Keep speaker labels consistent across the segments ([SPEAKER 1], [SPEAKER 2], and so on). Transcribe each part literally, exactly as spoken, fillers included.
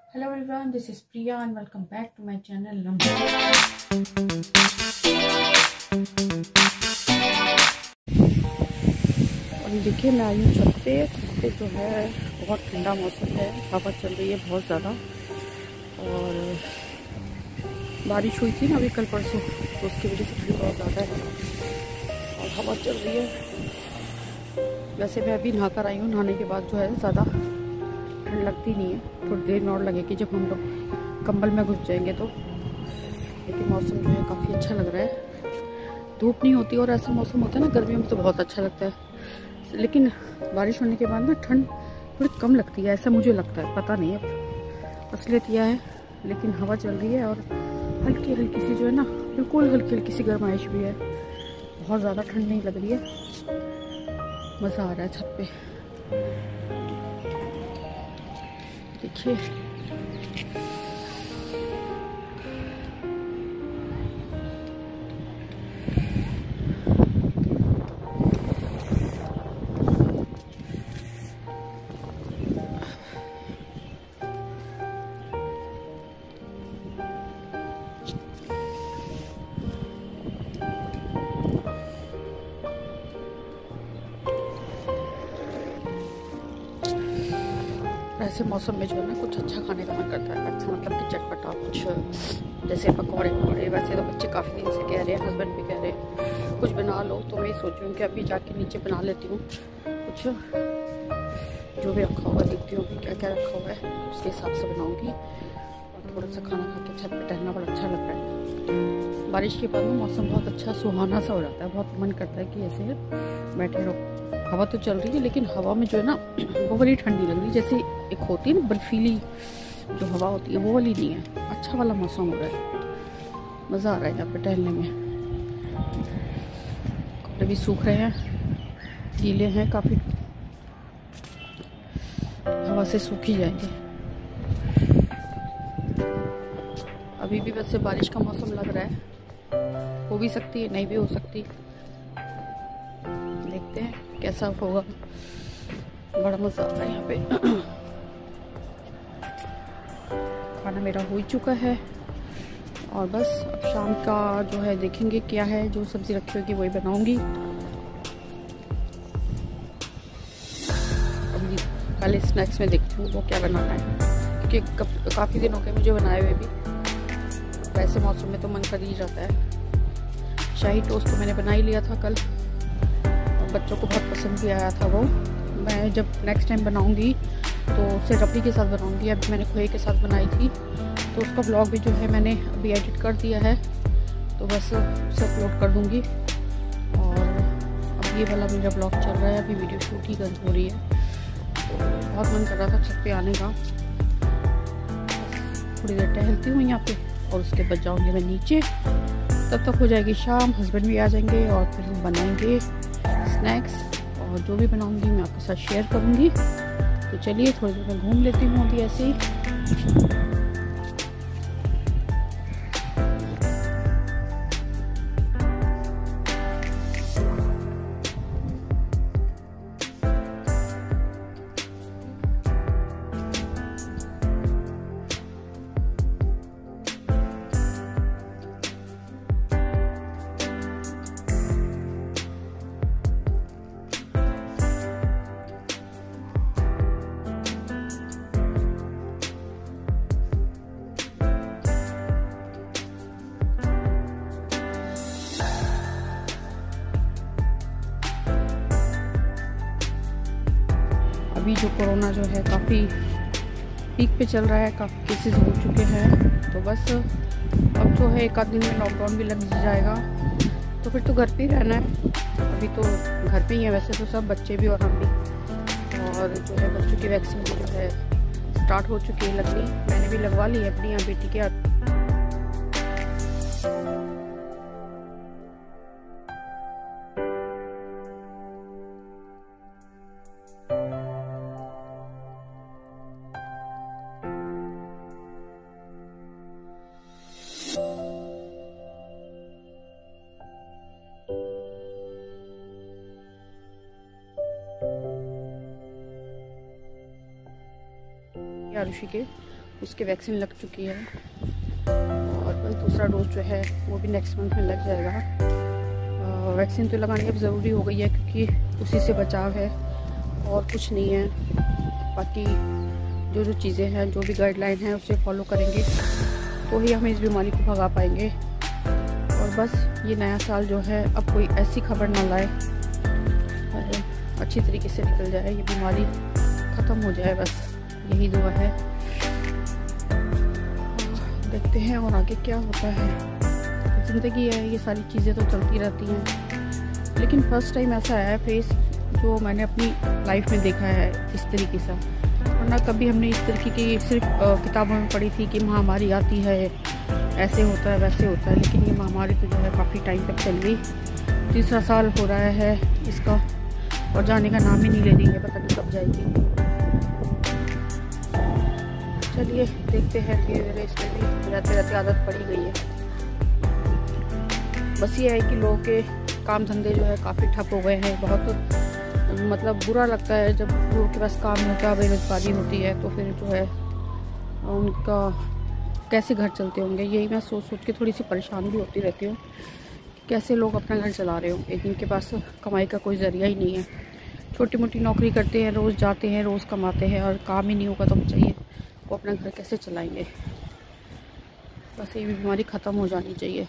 [SPEAKER 1] Hello everyone, this is Priya and welcome back to my channel. अभी देखिए मैं आई हूँ छत पे। छत पे जो है बहुत ठंडा मौसम है, हवा चल रही है बहुत ज़्यादा और बारिश हुई थी ना अभी कल परसों, तो उसकी वजह से ठंड बहुत ज़्यादा है और हवा चल रही है। वैसे मैं अभी नहा कर आई हूँ, नहाने के बाद जो है ज़्यादा ठंड लगती नहीं है, थोड़ी देर में और लगेगी जब हम लोग कंबल में घुस जाएंगे तो। लेकिन मौसम जो है काफ़ी अच्छा लग रहा है, धूप नहीं होती और ऐसा मौसम होता है ना गर्मियों में तो बहुत अच्छा लगता है। लेकिन बारिश होने के बाद ना ठंड थोड़ी कम लगती है, ऐसा मुझे लगता है, पता नहीं अब असलियत यह है। लेकिन हवा चल रही है और हल्की हल्की सी जो है ना, बिल्कुल हल्की हल्की सी गर्माइश भी है, बहुत ज़्यादा ठंड नहीं लग रही है। मज़ा आ रहा है छत पे, देखिए। ऐसे मौसम में जो है ना कुछ अच्छा खाने का मन करता है, अच्छा मतलब कि चटपटा कुछ, जैसे पकौड़े पकौड़े। वैसे तो बच्चे काफ़ी दिन से कह रहे हैं, हस्बैंड भी कह रहे हैं कुछ बना लो, तो मैं सोच रही हूँ कि अभी जाके नीचे बना लेती हूँ कुछ। जो भी रखा हुआ देखती हूँ क्या क्या रखा हुआ है, उसके हिसाब से बनाऊँगी। और थोड़ा सा खाना खा के छत पर टहलना बड़ा अच्छा लग रहा है। बारिश के बाद में मौसम बहुत अच्छा सुहाना सा हो जाता है, बहुत मन करता है कि ऐसे बैठे रहो। हवा तो चल रही है लेकिन हवा में जो है ना वो वाली ठंडी लग रही, जैसे एक होती है ना बर्फीली जो हवा होती है, वो वाली नहीं है। अच्छा वाला मौसम हो रहा है, मज़ा आ रहा है यहाँ पे टहलने में। कपड़े भी सूख रहे हैं, गीले हैं काफ़ी, हवा से सूख ही जाएंगे। अभी भी वैसे बारिश का मौसम लग रहा है, हो भी सकती है नहीं भी हो सकती, देखते हैं कैसा होगा। बड़ा मज़ा आ रहा है यहाँ पे। खाना मेरा हो ही चुका है और बस अब शाम का जो है देखेंगे क्या है, जो सब्ज़ी रखी होगी वही बनाऊंगी। अभी पहले स्नैक्स में देखती हूँ वो क्या बनाना है, क्योंकि काफ़ी दिन हो गए मुझे बनाए हुए भी। वैसे मौसम में तो मन कर ही जाता है। शाही टोस्ट तो मैंने बना ही लिया था कल, बच्चों को बहुत पसंद भी आया था वो। मैं जब नेक्स्ट टाइम बनाऊंगी तो उसे रबड़ी के साथ बनाऊंगी। अभी मैंने खोए के साथ बनाई थी, तो उसका ब्लॉग भी जो है मैंने अभी एडिट कर दिया है, तो बस उसे अपलोड कर दूंगी। और अब ये वाला मेरा ब्लॉग चल रहा है, अभी वीडियो शूट ही कर हो रही है। तो बहुत मन कर रहा था छत पे आने का, थोड़ी देर टहलती हूँ यहाँ पे और उसके बाद जाऊँगी मैं नीचे। तब तक हो जाएगी शाम, हस्बैंड भी आ जाएंगे और फिर हम बनाएंगे स्नैक्स, और जो भी बनाऊंगी मैं आपके साथ शेयर करूंगी। तो चलिए थोड़ी देर में घूम लेती हूँ अभी ऐसे ही। अभी जो कोरोना जो है काफ़ी पीक पे चल रहा है, काफ़ी केसेस हो चुके हैं, तो बस अब जो है एक आध दिन में लॉकडाउन भी लग जाएगा, तो फिर तो घर पे ही रहना है। अभी तो घर पे ही है वैसे तो सब, बच्चे भी और हम भी। और जो है बच्चों की वैक्सीन जो है स्टार्ट हो चुकी है लगनी, मैंने भी लगवा ली है अपनी यहाँ बेटी के। आरुषि के उसके वैक्सीन लग चुकी है और बस दूसरा डोज जो है वो भी नेक्स्ट मंथ में लग जाएगा। वैक्सीन तो लगानी अब ज़रूरी हो गई है क्योंकि उसी से बचाव है और कुछ नहीं है। बाकी जो जो चीज़ें हैं, जो भी गाइडलाइन है उसे फॉलो करेंगे तो ही हम इस बीमारी को भगा पाएंगे। और बस ये नया साल जो है अब कोई ऐसी खबर ना लाए और अच्छी तरीके से निकल जाए, ये बीमारी ख़त्म हो जाए, बस यही दुआ है। देखते हैं और आगे क्या होता है। ज़िंदगी है, ये सारी चीज़ें तो चलती रहती हैं, लेकिन फर्स्ट टाइम ऐसा है फेस जो मैंने अपनी लाइफ में देखा है इस तरीके से। वरना कभी हमने इस तरीके की सिर्फ किताबों में पढ़ी थी कि महामारी आती है, ऐसे होता है वैसे होता है, लेकिन ये महामारी तो जो है काफ़ी टाइम तक चल गई। तीसरा साल हो रहा है इसका और जाने का नाम ही नहीं ले रही है, पता नहीं कब जाएगी। चलिए देखते हैं, धीरे धीरे इसमें भी रहते रहते आदत पड़ी गई है। बस ये है कि लोगों के काम धंधे जो है काफ़ी ठप हो गए हैं। बहुत मतलब बुरा लगता है जब लोगों के पास काम होता है, बेरोजगारी होती है, तो फिर जो है उनका कैसे घर चलते होंगे। यही मैं सोच सोच के थोड़ी सी परेशान भी होती रहती हूँ, कैसे लोग अपना घर चला रहे हो, एक जिनके पास कमाई का कोई ज़रिया ही नहीं है। छोटी मोटी नौकरी करते हैं, रोज़ जाते हैं, रोज़ कमाते हैं और काम ही नहीं होगा तो चाहिए वो अपना घर कैसे चलाएंगे। बस ये बीमारी ख़त्म हो जानी चाहिए।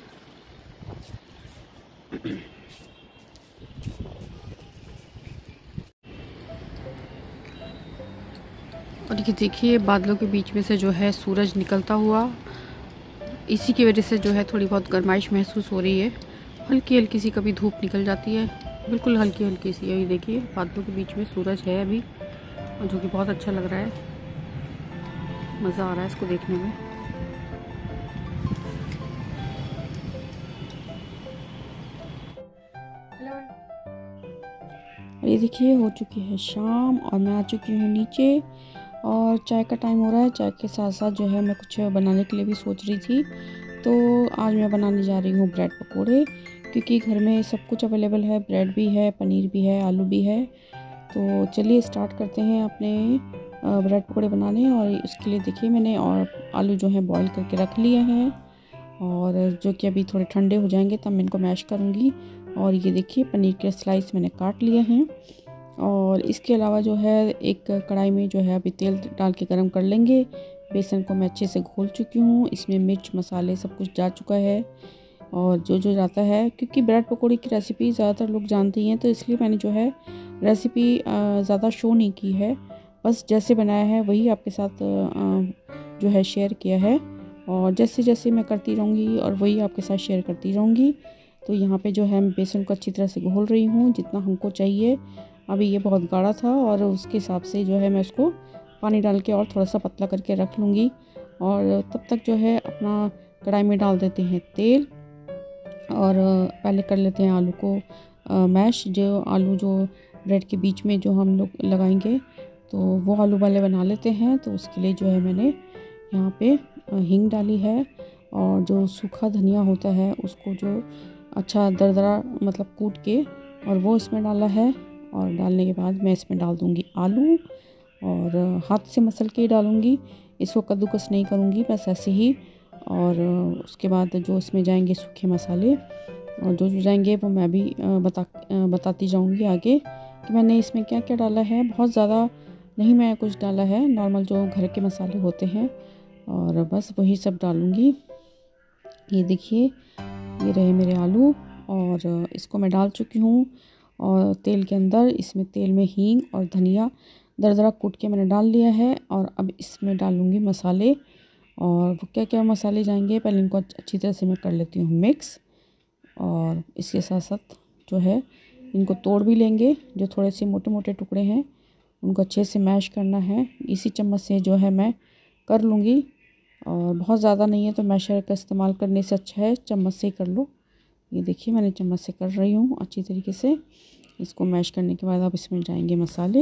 [SPEAKER 1] और ये देखिए बादलों के बीच में से जो है सूरज निकलता हुआ, इसी की वजह से जो है थोड़ी बहुत गर्माइश महसूस हो रही है। हल्की हल्की सी कभी धूप निकल जाती है, बिल्कुल हल्की हल्की सी। ये देखिए बादलों के बीच में सूरज है अभी, और जो कि बहुत अच्छा लग रहा है, मज़ा आ रहा है इसको देखने में। ये देखिए हो चुकी है शाम और मैं आ चुकी हूँ नीचे और चाय का टाइम हो रहा है। चाय के साथ साथ जो है मैं कुछ बनाने के लिए भी सोच रही थी, तो आज मैं बनाने जा रही हूँ ब्रेड पकोड़े, क्योंकि घर में सब कुछ अवेलेबल है, ब्रेड भी है, पनीर भी है, आलू भी है। तो चलिए स्टार्ट करते हैं अपने ब्रेड पकोड़े बनाने। और उसके लिए देखिए मैंने और आलू जो है बॉईल करके रख लिए हैं, और जो कि अभी थोड़े ठंडे हो जाएंगे तब मैं इनको मैश करूँगी। और ये देखिए पनीर के स्लाइस मैंने काट लिए हैं। और इसके अलावा जो है एक कढ़ाई में जो है अभी तेल डाल के गरम कर लेंगे। बेसन को मैं अच्छे से घोल चुकी हूँ, इसमें मिर्च मसाले सब कुछ जा चुका है। और जो जो जाता है, क्योंकि ब्रेड पकौड़ी की रेसिपी ज़्यादातर लोग जानते हैं, तो इसलिए मैंने जो है रेसिपी ज़्यादा शो नहीं की है, बस जैसे बनाया है वही आपके साथ जो है शेयर किया है। और जैसे जैसे मैं करती रहूँगी और वही आपके साथ शेयर करती रहूँगी। तो यहाँ पे जो है मैं बेसन को अच्छी तरह से घोल रही हूँ जितना हमको चाहिए। अभी ये बहुत गाढ़ा था और उसके हिसाब से जो है मैं उसको पानी डाल के और थोड़ा सा पतला करके रख लूँगी। और तब तक जो है अपना कढ़ाई में डाल देते हैं तेल, और पहले कर लेते हैं आलू को मैश। जो आलू जो ब्रेड के बीच में जो हम लोग लगाएंगे तो वो आलू वाले बना लेते हैं। तो उसके लिए जो है मैंने यहाँ पे हींग डाली है, और जो सूखा धनिया होता है उसको जो अच्छा दरदरा मतलब कूट के और वो इसमें डाला है। और डालने के बाद मैं इसमें डाल दूँगी आलू, और हाथ से मसल के ही डालूँगी, इसको कद्दूकस नहीं करूँगी, बस ऐसे ही। और उसके बाद जो इसमें जाएंगे सूखे मसाले, और जो जो जाएंगे वो मैं भी बता बताती जाऊँगी आगे कि मैंने इसमें क्या क्या डाला है। बहुत ज़्यादा नहीं मैं कुछ डाला है, नॉर्मल जो घर के मसाले होते हैं, और बस वही सब डालूँगी। ये देखिए ये रहे मेरे आलू, और इसको मैं डाल चुकी हूँ और तेल के अंदर। इसमें तेल में हींग और धनिया दरदरा कूट के मैंने डाल लिया है। और अब इसमें डालूँगी मसाले, और वो क्या क्या मसाले जाएंगे पहले इनको अच्छी तरह से मैं कर लेती हूँ मिक्स। और इसके साथ साथ जो है इनको तोड़ भी लेंगे, जो थोड़े से मोटे मोटे टुकड़े हैं उनको अच्छे से मैश करना है। इसी चम्मच से जो है मैं कर लूँगी, और बहुत ज़्यादा नहीं है तो मैशर का इस्तेमाल करने से अच्छा है चम्मच से ही कर लो। ये देखिए मैंने चम्मच से कर रही हूँ अच्छी तरीके से। इसको मैश करने के बाद अब इसमें जाएंगे मसाले।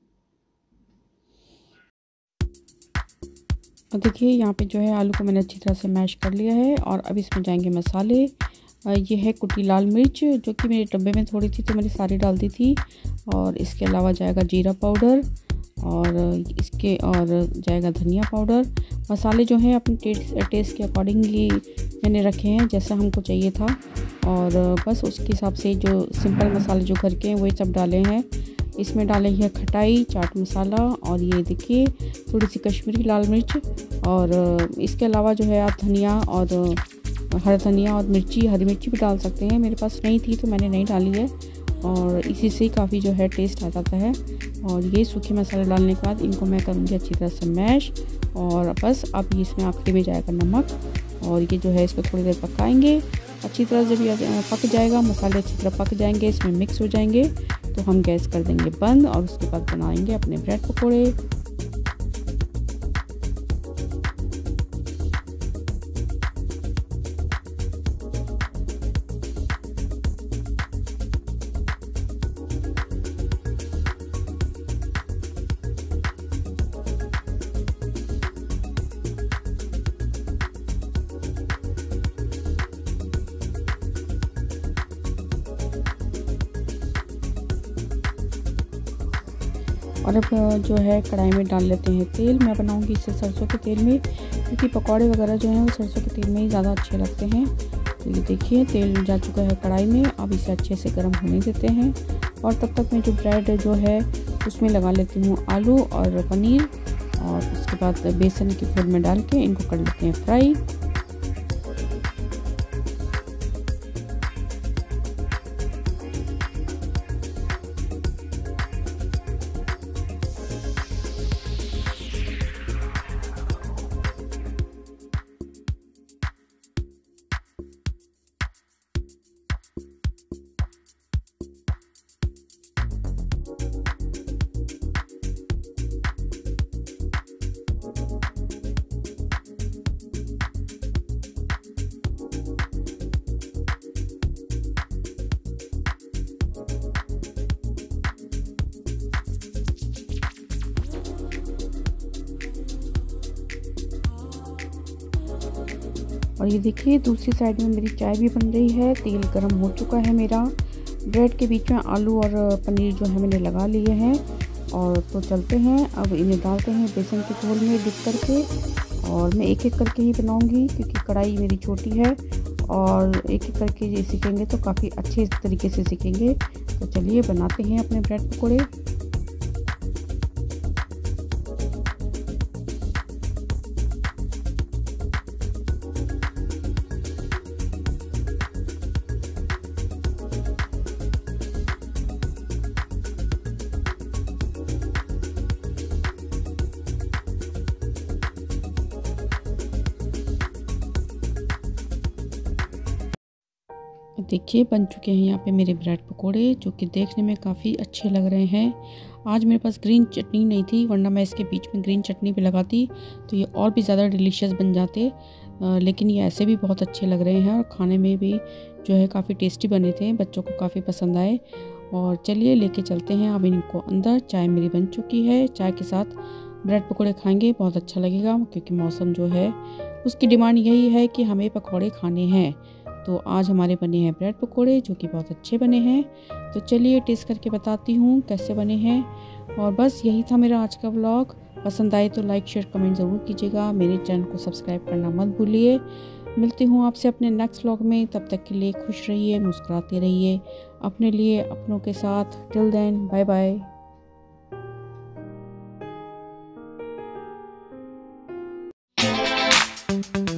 [SPEAKER 1] और देखिए यहाँ पे जो है आलू को मैंने अच्छी तरह से मैश कर लिया है, और अब इसमें जाएंगे मसाले। ये है कुटी लाल मिर्च, जो कि मेरे डब्बे में थोड़ी थी तो मैंने सारी डाल दी थी। और इसके अलावा जाएगा जीरा पाउडर, और इसके और जाएगा धनिया पाउडर। मसाले जो हैं अपने टेस्ट टेस्ट के अकॉर्डिंगली मैंने रखे हैं, जैसा हमको चाहिए था। और बस उसके हिसाब से जो सिंपल मसाले जो घर के हैं वही सब डाले हैं। इसमें डाले है खटाई, चाट मसाला और ये देखिए थोड़ी सी कश्मीरी लाल मिर्च। और इसके अलावा जो है आप धनिया और हरा धनिया और मिर्ची, हरी मिर्ची भी डाल सकते हैं। मेरे पास नहीं थी तो मैंने नहीं डाली है, और इसी से काफ़ी जो है टेस्ट आ जाता है। और ये सूखे मसाले डालने के बाद इनको मैं करूँगी अच्छी तरह से मैश। और बस अब इसमें आखिरी में जाएगा नमक, और ये जो है इसको थोड़ी देर पकाएंगे अच्छी तरह। जब ये पक जाएगा, मसाले अच्छी तरह पक जाएंगे, इसमें मिक्स हो जाएंगे, तो हम गैस कर देंगे बंद और उसके बाद बनाएंगे अपने ब्रेड पकोड़े। और अब जो है कढ़ाई में डाल लेते हैं तेल। मैं बनाऊंगी इसे सरसों के तेल में, क्योंकि पकौड़े वगैरह जो हैं वो सरसों के तेल में ही ज़्यादा अच्छे लगते हैं। तो ये देखिए तेल जा चुका है कढ़ाई में, अब इसे अच्छे से गर्म होने देते हैं। और तब तक मैं जो ब्रेड जो है उसमें लगा लेती हूँ आलू और पनीर, और उसके बाद बेसन के घोल में डाल के इनको कर लेते हैं फ्राई। और ये देखिए दूसरी साइड में मेरी चाय भी बन रही है, तेल गरम हो चुका है मेरा। ब्रेड के बीच में आलू और पनीर जो है मैंने लगा लिए हैं, और तो चलते हैं अब इन्हें डालते हैं बेसन के घोल में डिप करके। और मैं एक एक करके ही बनाऊंगी क्योंकि कढ़ाई मेरी छोटी है, और एक एक करके ये सीखेंगे तो काफ़ी अच्छे तरीके से सीखेंगे। तो चलिए बनाते हैं अपने ब्रेड पकौड़े। देखिए बन चुके हैं यहाँ पे मेरे ब्रेड पकोड़े, जो कि देखने में काफ़ी अच्छे लग रहे हैं। आज मेरे पास ग्रीन चटनी नहीं थी, वरना मैं इसके बीच में ग्रीन चटनी भी लगाती तो ये और भी ज़्यादा डिलीशियस बन जाते। आ, लेकिन ये ऐसे भी बहुत अच्छे लग रहे हैं, और खाने में भी जो है काफ़ी टेस्टी बने थे, बच्चों को काफ़ी पसंद आए। और चलिए लेके चलते हैं अब इनको अंदर। चाय मेरी बन चुकी है, चाय के साथ ब्रेड पकोड़े खाएंगे, बहुत अच्छा लगेगा, क्योंकि मौसम जो है उसकी डिमांड यही है कि हमें पकोड़े खाने हैं। तो आज हमारे बने हैं ब्रेड पकोड़े, जो कि बहुत अच्छे बने हैं। तो चलिए टेस्ट करके बताती हूँ कैसे बने हैं। और बस यही था मेरा आज का व्लॉग। पसंद आए तो लाइक शेयर कमेंट ज़रूर कीजिएगा, मेरे चैनल को सब्सक्राइब करना मत भूलिए। मिलती हूँ आपसे अपने नेक्स्ट व्लॉग में, तब तक के लिए खुश रहिए, मुस्कुराते रहिए, अपने लिए अपनों के साथ। Till then bye bye.